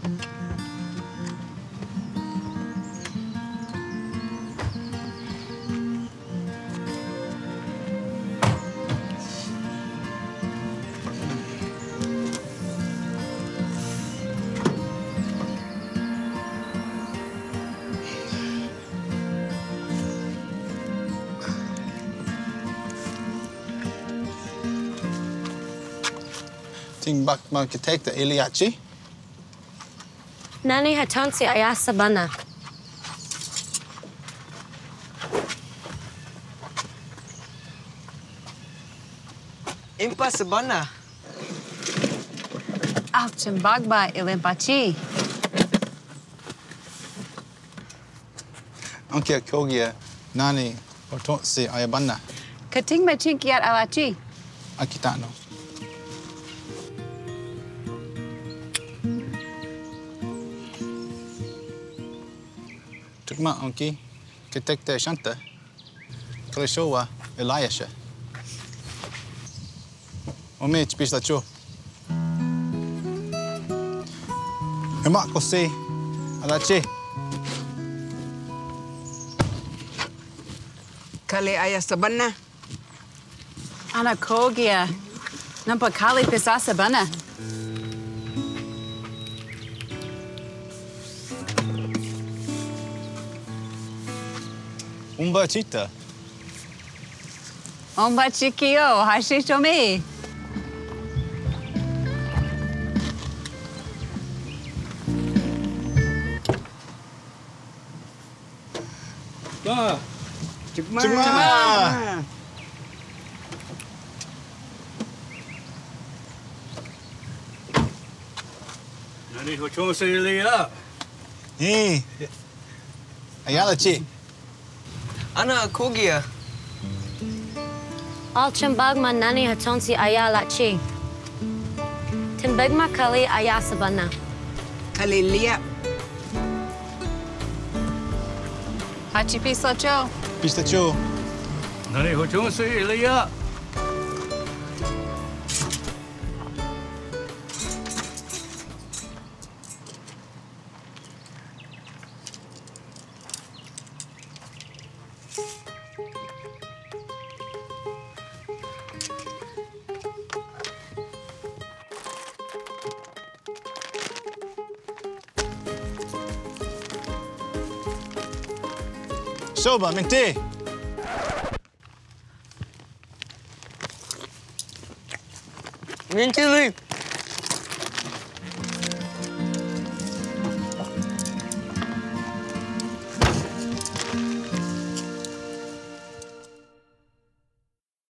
Áyya'sha katekta áyya'sha. Nani hatonsi áyya'sha bana. Impa sabana. alhchimbakma ilimpachi. Ankia kogia nani hotonsi ayabana. Katingma chinkiat alachi. Akitano. Tukma anki katekta shanta. Kala Showa áyya'sha. Omich pistacho. Emak kosi alachi. Kali ayah sabana. Ana kogia. Nampakali pisasa bana. Omba chita. Omba chikio, hashi toomi. Cuma. Nani hoto saya Hey. Áyya'sha. Ana kogia. Alhchimbakma nani hatonsi áyya'sha. Timbagma kali áyya'sha bana. Kali liap. Hachi pistacho. Pistacho. Nani hoto saya Showa minti. Minti li.